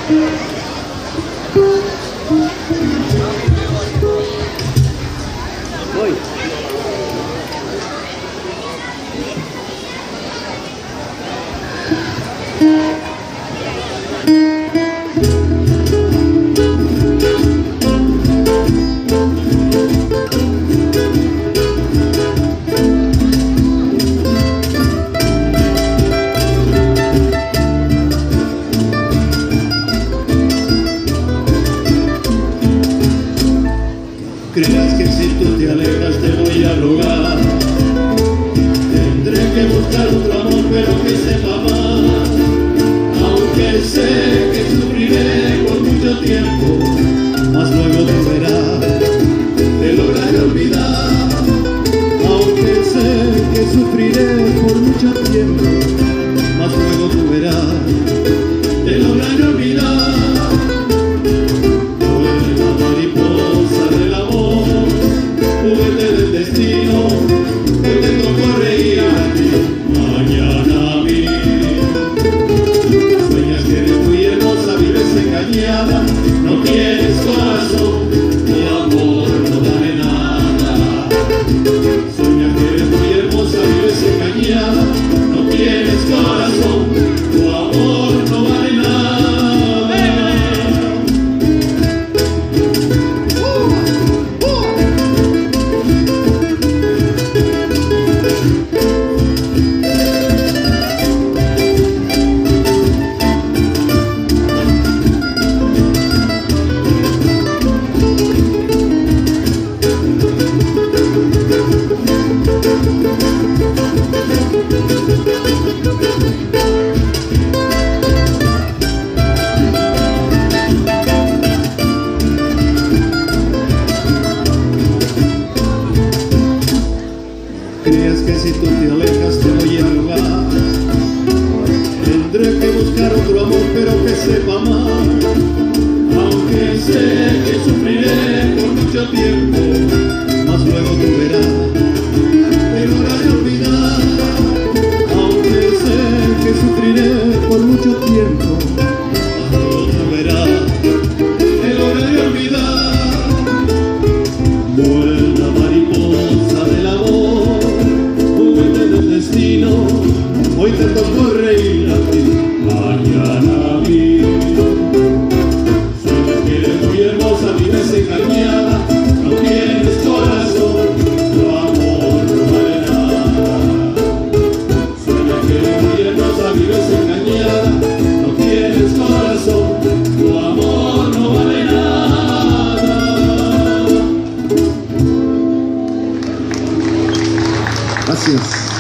Creas que si tú te alejas te voy a rogar. Tendré que buscar otro amor pero que sepa más. Aunque sé que sufriré por mucho tiempo, mas luego tú verás, te lograré olvidar. Aunque sé que sufriré por mucho tiempo, mas luego tú verás, te lograré olvidar. No tienes corazón, tu amor no vale nada. Sueñas que eres muy hermosa, vives engañada. No tienes corazón, tu amor no vale nada. Crees que si tú te alejas te voy a rogar. Tendré que buscar otro amor pero que sepa más. Aunque sé que sufriré por mucho tiempo, mas luego tú verás, te lograré olvidar. Aunque sé que sufriré por mucho tiempo, mas luego tú verás, te lograré olvidar. Vuela mariposa del amor, del destino, hoy te tocó reír a ti, mañana a mí. Sueñas que eres muy hermosa, vives engañada. No tienes corazón, tu amor no vale nada. Sueñas que eres muy hermosa, vives engañada. No tienes corazón, tu amor no vale nada. Gracias.